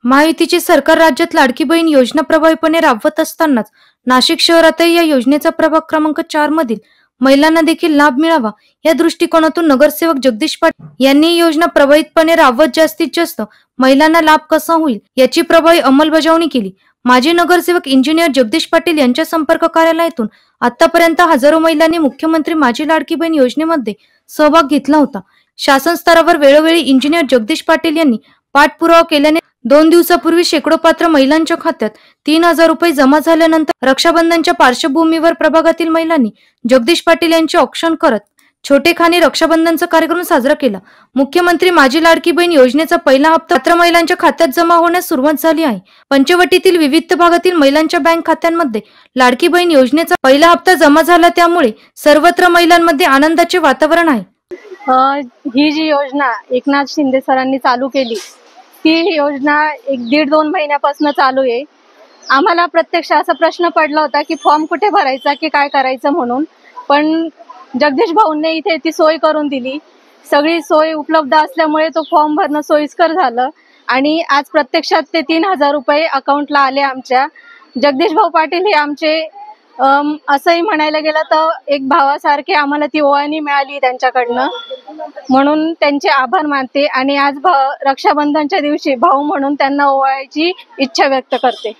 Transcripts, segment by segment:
महायुतीचे सरकार राज्यात लाडकी बहीण योजना प्रभावीपणे राबवत असतानाच नाशिक शहरातही या योजनेचा प्रभाग क्रमांक 4 मधील महिलांना देखील लाभ मिळावा या दृष्टिकोनातून नगरसेवक जगदीश पाटील यांनी ही योजना प्रभावीपणे राबवत जास्तीत जास्त महिलांना लाभ कसा होईल याची प्रभावी अंमलबजावणी केली। माजी नगरसेवक इंजिनियर जगदीश पाटील यांच्या संपर्क कार्यालयातून आतापर्यंत हजारो महिलांनी मुख्यमंत्री माझी लाडकी बहीण योजनेमध्ये सहभाग घेतला होता। शासन स्तरावर वेळोवेळी इंजिनियर जगदीश पाटील यांनी पाठपुरावा केल्याने 2 दिवसापूर्वी शेकडो पात्र महिलांच्या खात्यात 3000 रुपये जमा झाल्यानंतर रक्षाबंधनच्या पार्श्वभूमीवर प्रभागातील महिलांनी जगदीश पाटील यांचे औक्षण करत छोटेखानी रक्षाबंधनचा कार्यक्रम साजरा केला। मुख्यमंत्री माझी लाडकी बहीण योजनेचा पहिला हप्ता पात्र महिलांच्या खात्यात जमा होण्यास सुरुवात झाली आहे। पंचवटीतील विविध भागातील महिलांच्या बँक खात्यांमध्ये लाडकी बहीण योजनेचा पहिला हप्ता जमा झाला, त्यामुळे सर्वत्र महिलांमध्ये आनंदाचे वातावरण आहे। ही जी योजना एकनाथ शिंदे सरांनी चालू केली ती योजना 1-1.5-2 महिन्यापासून चालू आहे। आम्हाला प्रत्यक्ष असा प्रश्न पडला होता की फॉर्म कुठे भरायचा की काय करायचं म्हणून, पण जगदीश भाऊंनी इथे ती सोय करून दिली। सगळी सोय उपलब्ध असल्यामुळे तो फॉर्म भरणं सोयीस्कर झालं आणि आज प्रत्यक्षात ते 3000 रुपये अकाउंटला आले आमच्या। जगदीश भाऊ पाटील हे आमचे असंही म्हणायला गेलं तर एक भावासारखे आम्हाला ती ओवाळणी मिळाली त्यांच्याकडनं, म्हणून त्यांचे आभार मानते आणि आज रक्षाबंधनच्या दिवशी भाऊ म्हणून त्यांना ओवाळायची इच्छा व्यक्त करते।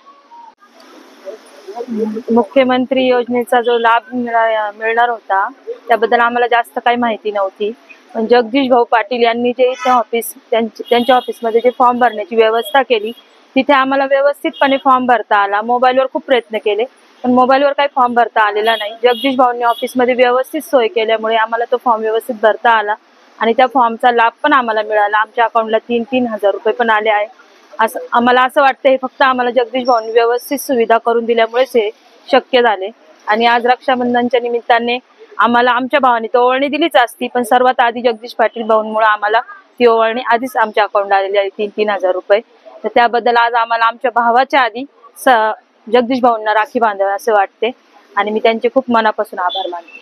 मुख्यमंत्री योजनेचा जो लाभ मिळणार होता त्याबद्दल आम्हाला जास्त काही माहिती नव्हती, पण जगदीश भाऊ पाटील यांनी जे इथे त्यांच्या ऑफिसमध्ये जे फॉर्म भरण्याची व्यवस्था केली तिथे आम्हाला व्यवस्थितपणे फॉर्म भरता आला। मोबाईलवर खूप प्रयत्न केले पण मोबाईलवर काही फॉर्म भरता आलेला नाही। जगदीश भाऊंनी ऑफिसमध्ये व्यवस्थित सोय केल्यामुळे आम्हाला तो फॉर्म व्यवस्थित भरता आला आणि त्या फॉर्मचा लाभ पण आम्हाला मिळाला। आमच्या अकाउंटला 3,000 रुपये पण आले आहे। असं आम्हाला असं वाटतं, हे फक्त आम्हाला जगदीश भाऊंनी व्यवस्थित सुविधा करून दिल्यामुळेच हे शक्य झाले। आणि आज रक्षाबंधनच्या निमित्ताने आम्हाला आमच्या भावाने तो ओवाळणी दिलीच असती, पण सर्वात आधी जगदीश पाटील भाऊंमुळे आम्हाला ती ओवाळणी आधीच आमच्या अकाउंटला आलेली आहे 3,000 रुपये। तर त्याबद्दल आज आम्हाला आमच्या भावाच्या आधी जगदीश भाऊंना राखी बांधावी असे वाटते आणि मी त्यांचे खूप मनापासून आभार मानते।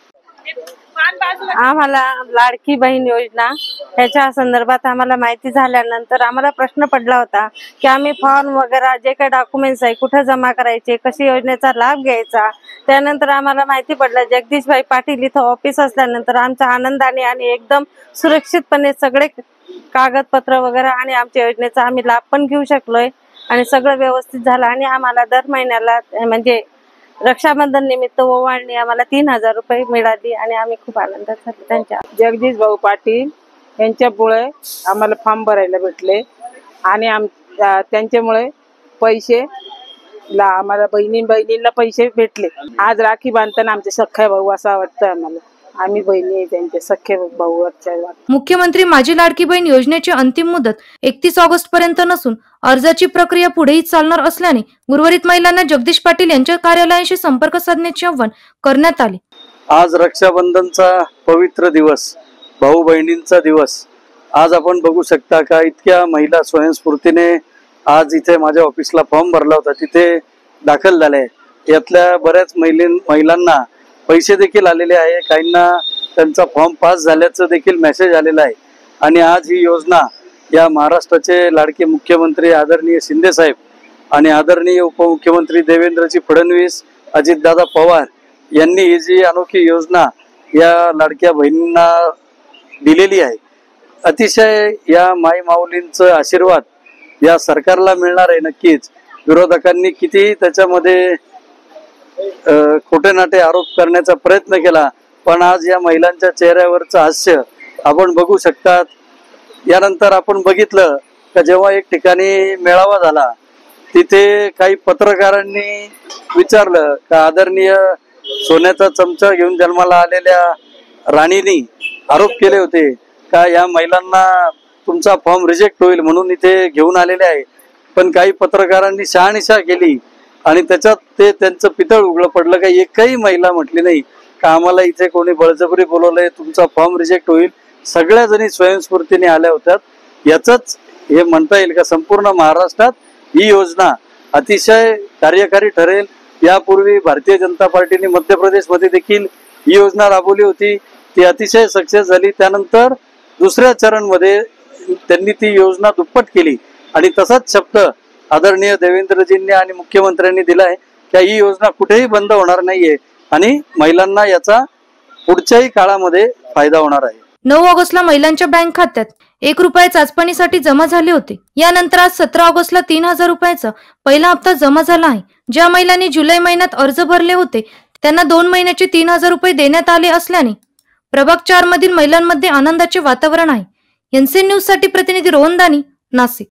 आम्हाला लाडकी बहीण योजना याच्या संदर्भात आम्हाला माहिती झाल्यानंतर आम्हाला प्रश्न पडला होता की आम्ही फॉर्म वगैरे जे काही डॉक्युमेंट्स आहे कुठे जमा करायचे, कशी योजनेचा लाभ घ्यायचा। त्यानंतर आम्हाला माहिती पडलं जगदीशभाई पाटील इथं ऑफिस असल्यानंतर आमच्या आनंदाने आणि एकदम सुरक्षितपणे सगळे कागदपत्र वगैरे आणि आमच्या योजनेचा आम्ही लाभ पण घेऊ शकलोय आणि सगळं व्यवस्थित झालं आणि आम्हाला दर महिन्याला म्हणजे रक्षाबंधन निमित्त ओवाळणी आम्हाला 3000 रुपये मिळाली आणि आम्ही खूप आनंदात झालो। त्यांच्या जगदीश भाऊ पाटील यांच्यामुळे आम्हाला फॉर्म भरायला भेटले आणि त्यांच्यामुळे पैसे आम्हाला बहिणींना पैसे भेटले। आज राखी बांधताना आमचे सख्खे भाऊ असं वाटतं आम्हाला, आम्ही बहिणी त्यांचे सख्खे भाऊ। मुख्यमंत्री माझी लाडकी बहीण योजनेची अंतिम मुदत 31 ऑगस्ट पर्यंत नसून अर्जाची प्रक्रिया पुढेही चालणार असल्याने उर्वरित महिलांना जगदीश पाटील यांच्या कार्यालयाशी संपर्क साधण्याचे आवाहन करण्यात आले। आज रक्षाबंधनचा पवित्र दिवस, भाऊ बहिणींचा दिवस। आज आपण बघू शकता का इतक्या महिला स्वयंस्फूर्तीने आज इथे माझ्या ऑफिसला फॉर्म भरला होता तिथे दाखल झाले। यातल्या बऱ्याच महिलांना पैसे देखील आलेले आहे, काहींना त्यांचा फॉर्म पास झाल्याचं देखील मेसेज आलेला आहे। आणि आज ही योजना या महाराष्ट्राचे लाडके मुख्यमंत्री आदरणीय शिंदे साहेब आणि आदरणीय उपमुख्यमंत्री देवेंद्रजी फडणवीस, अजितदादा पवार यांनी ही जी अनोखी योजना या लाडक्या बहिणींना दिलेली आहे, अतिशय या माई माऊलींचं आशीर्वाद या सरकारला मिळणार आहे नक्कीच। विरोधकांनी किती त्याच्यामध्ये खोटे नाटे आरोप करण्याचा प्रयत्न केला, पण आज या महिलांच्या चेहऱ्यावरचं हास्य आपण बघू शकतात। यानंतर आपण बघितलं का जेव्हा एक ठिकाणी मेळावा झाला तिथे काही पत्रकारांनी विचारलं का आदरणीय सोन्याचा चमचा घेऊन जन्माला आलेल्या राणींनी आरोप केले होते का या महिलांना तुमचा फॉर्म रिजेक्ट होईल म्हणून इथे घेऊन आलेले आहे, पण काही पत्रकारांनी शहानिशा केली आणि त्याच्यात ते त्यांचं पितळ उघडं पडलं का एकही महिला म्हटली नाही का आम्हाला इथे कोणी बळजबरी बोलवलंय तुमचा फॉर्म रिजेक्ट होईल। सगळ्या जणी स्वयंस्फूर्तीने आल्या होत्या। याचंच हे म्हणता येईल का संपूर्ण महाराष्ट्रात ही योजना अतिशय कार्यकारी ठरेल। यापूर्वी भारतीय जनता पार्टीने मध्य प्रदेशमध्ये देखील ही योजना राबवली होती, ती अतिशय सक्सेस झाली। त्यानंतर दुसऱ्या चरणमध्ये त्यांनी ती योजना दुप्पट केली आणि तसाच शब्द आदरणीय देवेंद्रजींनी आणि मुख्यमंत्र्यांनी दिलाय की ही योजना कुठेही बंद होणार नाहीये आणि महिलांना याचा पुढच्याही काळामध्ये फायदा होणार आहे. 9 ऑगस्टला महिलांच्या बँक खात्यात 1 रुपये चाचपणीसाठी जमा झाले होते. यानंतर आज 17 ऑगस्टला 3,000 रुपयाचा पहिला हप्ता जमा झाला आहे. ज्या महिलांनी जुलै महिन्यात अर्ज भरले होते त्यांना 2 महिन्याचे 3,000 रुपये देण्यात आले असल्याने प्रभाग 4 मधील महिलांमध्ये आनंदाचे वातावरण आहे. एनसीएन न्यूज साठी प्रतिनिधी रोहन दानी, नाशिक.